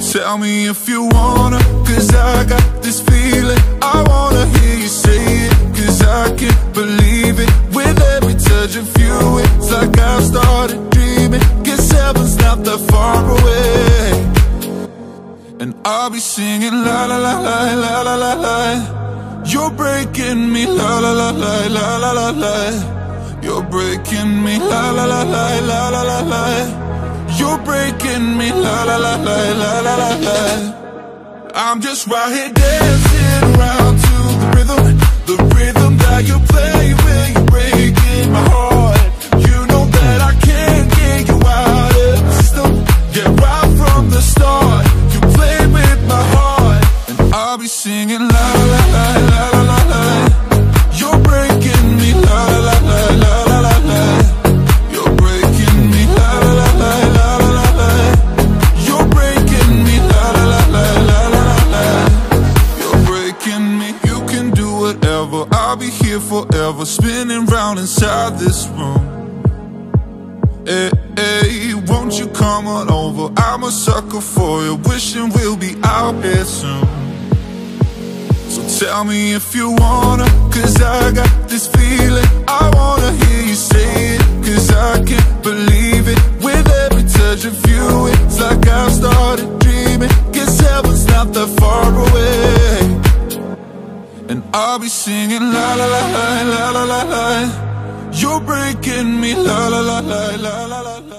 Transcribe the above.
tell me if you wanna, cause I got this feeling. I wanna hear you say it, cause I can't believe it. With every touch of you, it's like I've started dreaming. Guess heaven's not that far away. And I'll be singing la la la la la la la la. You're breaking me la la la la la la la la. You're breaking me la la la la la la la la. You're breaking me la la la la la la la la. I'm just right here dancing around to the rhythm that you play when you're breaking my heart. You know that I can't get you out of the system. Yeah, right from the start, you play with my heart, and I'll be singing la la la la la la la. You're breaking me la la la la la la la. You're breaking me la la la la la la la. You're breaking me la la la la la la la. You're breaking me. You can do whatever, I'll be here forever, spinning round inside this room. Hey, hey, won't you come on over? I'm a sucker for you, wishing we'll be out here soon. So tell me if you wanna, cause I got this feeling. I wanna hear you say it, cause I can't believe it. With every touch of you, it's like I've started dreaming. Guess heaven's not that far away. And I'll be singing la la la la la la la la. You're breaking me la la la la la la la.